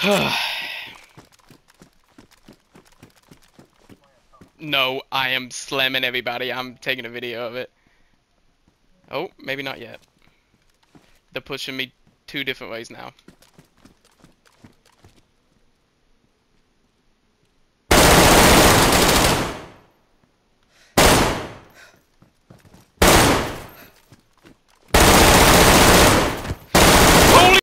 No, I am slamming everybody. I'm taking a video of it. Oh, maybe not yet. They're pushing me two different ways now.